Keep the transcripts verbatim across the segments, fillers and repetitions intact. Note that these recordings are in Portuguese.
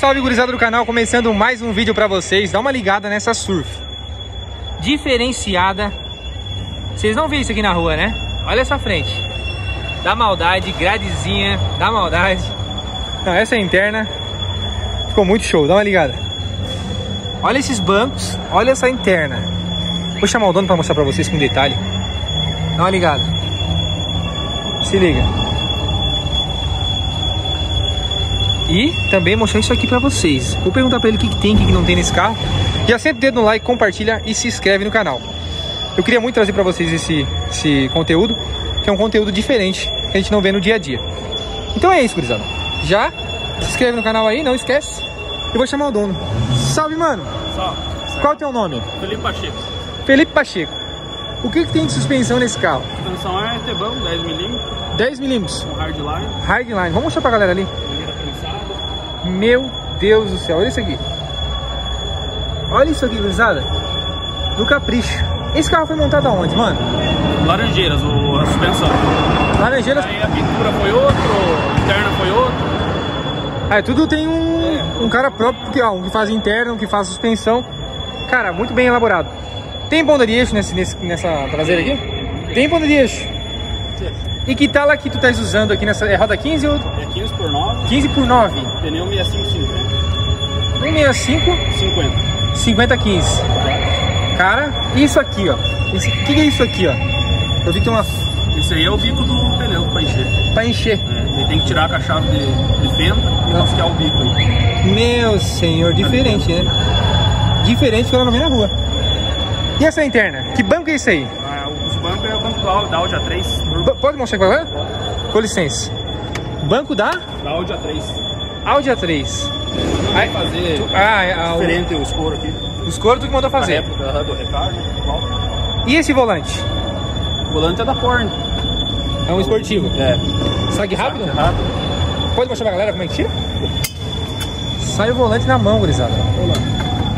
salve, gurizada do canal, começando mais um vídeo pra vocês. Dá uma ligada nessa surf diferenciada. Vocês não veem isso aqui na rua, né? Olha essa frente. Da maldade, gradezinha, da maldade. Não, essa é interna. Ficou muito show, dá uma ligada. Olha esses bancos, olha essa interna. Vou chamar o dono pra mostrar pra vocês com detalhe. Dá uma ligada. Se liga. E também mostrar isso aqui pra vocês. Vou perguntar pra ele o que, que tem, o que, que não tem nesse carro. Já senta o dedo no like, compartilha e se inscreve no canal. Eu queria muito trazer pra vocês esse, esse conteúdo, que é um conteúdo diferente, que a gente não vê no dia a dia. Então é isso, gurizada. Já se inscreve no canal aí, não esquece. Eu vou chamar o dono. Salve, mano. Salve. Qual é o teu nome? Felipe Pacheco. Felipe Pacheco. O que, que tem de suspensão nesse carro? Suspensão é Tebão, dez milímetros. dez milímetros. Um hardline. Hardline. Vamos mostrar pra galera ali. Meu Deus do céu, olha isso aqui. Olha isso aqui, gurizada. No capricho. Esse carro foi montado aonde, mano? Laranjeiras, o, a suspensão. Laranjeiras. Aí a pintura foi outro, a interna foi outro. É, tudo tem um, é. um cara próprio, que, ó, um que faz interna, um que faz suspensão. Cara, muito bem elaborado. Tem ponta de eixo nesse, nesse, nessa traseira aqui? Tem ponta de eixo. E que tala que tu tá usando aqui nessa... É roda quinze ou... É quinze por nove. quinze por nove. Pneu sessenta e cinco cinquenta. um sessenta e cinco? cinquenta. cinquenta quinze. Cara, isso aqui, ó. O que, que é isso aqui, ó? Eu vi que tem uma... Esse aí é o bico do pneu pra encher. Pra encher. É, ele tem que tirar com a chave de, de fenda e ah. rasquear o bico aí. Meu senhor, diferente, né? Diferente que eu não vi na rua. E essa interna? Que banco é esse aí? Ah, os bancos é o banco do, da Audi A três. Pode mostrar pra galera? Com licença. Banco da? Da Audi A três. Audi A três. Vai fazer tu, ah, é, diferente o... os coros aqui. Os coros tu que mandou fazer? A réplica do Recaro, igual. E esse volante? O volante é da Porn. É um esportivo? É. Saque rápido? Saque rápido. Pode mostrar pra galera como é que tira? Sai o volante na mão, gurizada. Olha lá.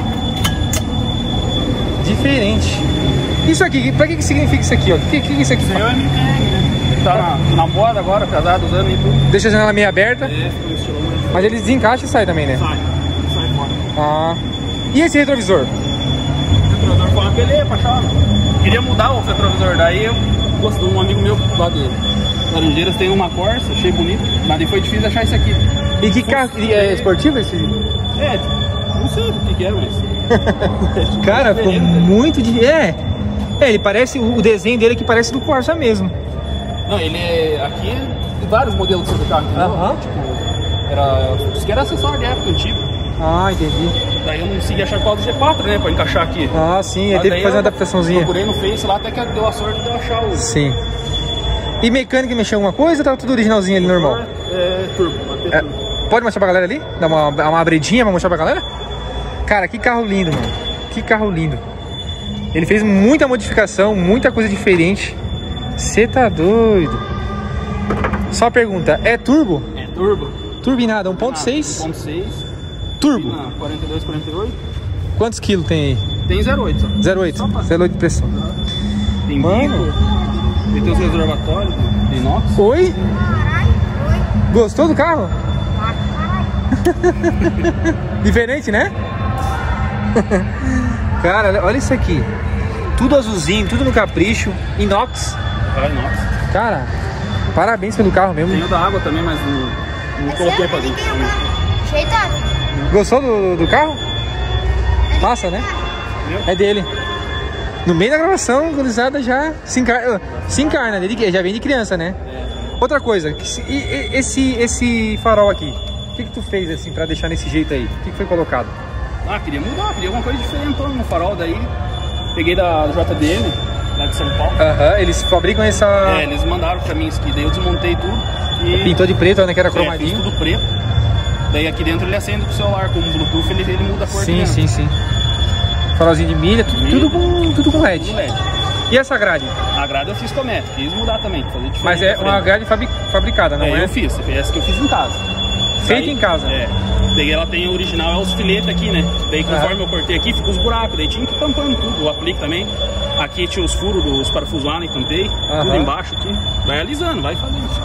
Diferente. Isso aqui, pra que, que significa isso aqui, ó? O que, que isso aqui? Isso aí é o M P R, né? Tá na, na moda agora, pesado, usando e tudo. Deixa a janela meio aberta. É, com estilo muito. Mas ele desencaixa e sai também, né? Sai, sai fora. Ah. E esse retrovisor? O retrovisor foi uma beleza, paixão. Queria mudar o retrovisor, daí eu gosto de um amigo meu lá de Laranjeiras, tem uma Corsa, achei bonito, mas foi difícil achar isso aqui. E que carro? É esportivo esse? É, não sei o que que é, mas... Cara, ficou muito de... É, é, ele parece... O desenho dele aqui parece do Corsa mesmo. Não, ele é... Aqui tem vários modelos sobre o carro, entendeu? Aham. Tipo, era... Isso que era acessório de época antiga. Ah, entendi. Daí eu não consegui achar qual do G quatro, né, pra encaixar aqui. Ah, sim, ele teve que fazer uma adaptaçãozinha. Procurei no Face lá, até que deu a sorte de eu achar o... Sim. E mecânica mexeu alguma coisa ou tava tudo originalzinho ali, normal? É, turbo, é, turbo. Pode mostrar pra galera ali? Dar uma, uma abridinha pra mostrar pra galera? Cara, que carro lindo, mano. Que carro lindo. Ele fez muita modificação, muita coisa diferente. Você tá doido. Só uma pergunta, é turbo? É turbo. Turbinada, um ponto seis? um ponto seis. Turbo? quarenta e dois, quarenta e oito. Quantos quilos tem aí? Tem zero vírgula oito só. zero vírgula oito? zero vírgula oito de pressão. Tem mano. bico. Ele tem os reservatórios de inox. Oi? Gostou do carro? Diferente, né? Cara, olha isso aqui. Tudo azulzinho, tudo no capricho. Inox. Ah, inox. Cara, parabéns pelo carro mesmo. Tem o da água também, mas não, não coloquei pra dentro. Gostou do, do carro? Massa, né? É dele. No meio da gravação, a gurizada já se encarna, se encarna, ele já vem de criança, né? É. Outra coisa, esse, esse farol aqui, o que que tu fez assim pra deixar nesse jeito aí? O que que foi colocado? Ah, queria mudar, queria alguma coisa diferente no farol, daí peguei da J D M, lá de São Paulo. Aham, uh-huh, eles fabricam essa... É, eles mandaram pra mim isso aqui, daí eu desmontei tudo e... Pintou de preto, né, que era cromadinho. É, fiz tudo preto. Daí aqui dentro ele acende com o celular, com o Bluetooth ele, ele muda a cor. Sim, sim, sim. Farolzinho de milha, tudo, milha, tudo, com, tudo com L E D. Tudo L E D. E essa grade? A grade eu fiz com a Met, quis mudar também, fazer diferente. Mas é uma grade fabricada, não é? É, eu fiz, essa que eu fiz em casa. Feita daí, em casa? É. Daí ela tem a original, é os filetes aqui, né? Daí conforme ah. eu cortei aqui, fica os buracos, daí tinha que ir tampando tudo, o aplique também. Aqui tinha os furos dos parafusos Allen, tampei, ah. tudo embaixo aqui. Vai alisando, vai fazendo.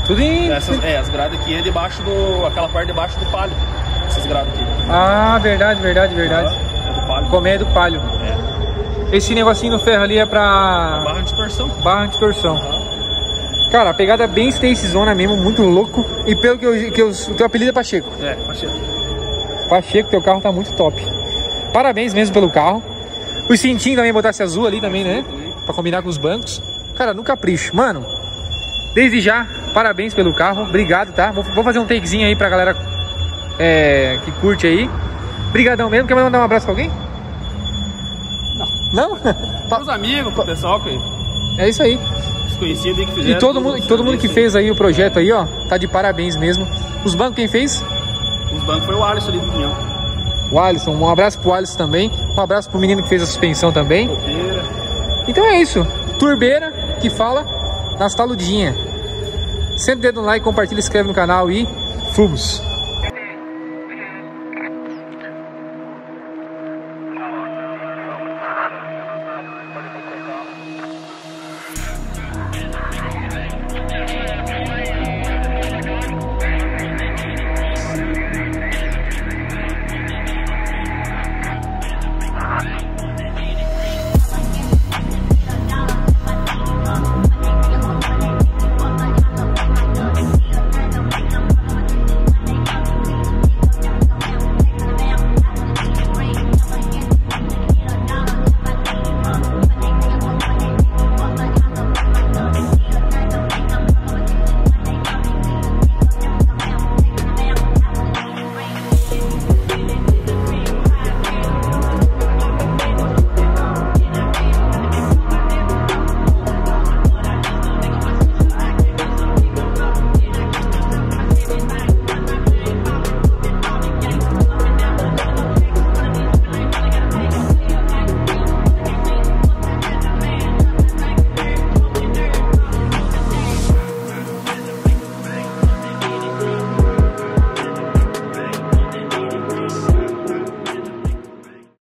Tudo em... Essas, é, as grades aqui é debaixo do... aquela parte debaixo do palio. Essas grades aqui. Ah, verdade, verdade, verdade. É do palio. Colmeia do palio. É. Esse negocinho no ferro ali é pra... Barra de torção. Barra de torção. Uhum. Cara, a pegada é bem Stacy Zona mesmo, muito louco. E pelo que eu... Que eu o teu apelido é Pacheco. É, Pacheco. Pacheco, teu carro tá muito top. Parabéns mesmo pelo carro. O cintinho também botasse azul ali também, né? Pra combinar com os bancos. Cara, no capricho. Mano, desde já, parabéns pelo carro. Obrigado, tá? Vou, vou fazer um takezinho aí pra galera é, que curte aí. Obrigadão mesmo. Quer mandar um abraço pra alguém? Não. Não? Para os amigos, pro pessoal que... É isso aí. Desconhecido aí que fizeram. E todo mundo, todo mundo que fez aí o projeto aí, ó, tá de parabéns mesmo. Os bancos quem fez? Os bancos foi o Alisson ali do Pinhão. O Alisson, um abraço pro Alisson também. Um abraço pro menino que fez a suspensão também. Roteira. Então é isso. Turbeira que fala nas taludinhas. Senta o dedo no like, compartilha, inscreve no canal e fomos!